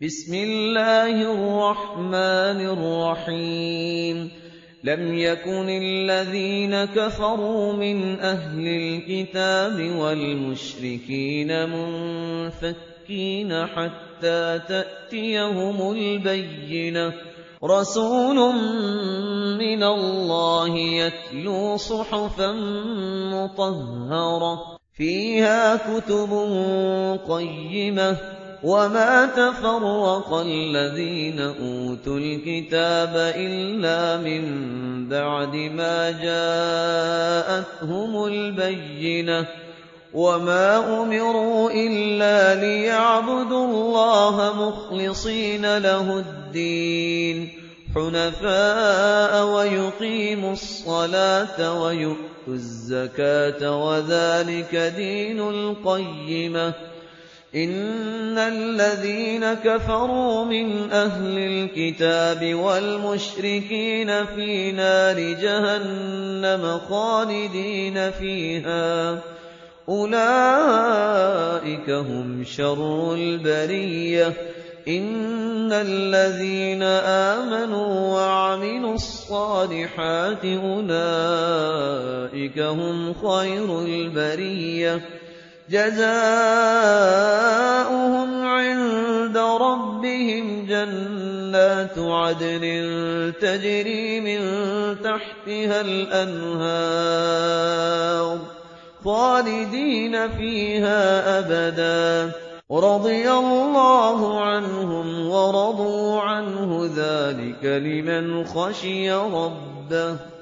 بسم الله الرحمن الرحيم لم يكن الذين كفروا من أهل الكتاب والمشركين منفكين حتى تأتيهم البينة رسول من الله يتلو صحفا مطهرة فيها كتب قيمة وما تفرق الذين أوتوا الكتاب إلا من بعد ما جاءتهم البينة وما أمروا إلا ليعبدوا الله مخلصين له الدين حنفاء ويقيموا الصلاة ويؤتوا الزكاة وذلك دين القيمة إن الذين كفروا من أهل الكتاب والمشركين في نار جهنم خالدين فيها أولئك هم شر البرية إن الذين آمنوا وعملوا الصالحات أولئك هم خير البرية جزاؤهم عند ربهم جنات عدن تجري من تحتها الأنهار خالدين فيها أبدا رضي الله عنهم ورضوا عنه ذلك لمن خشي ربه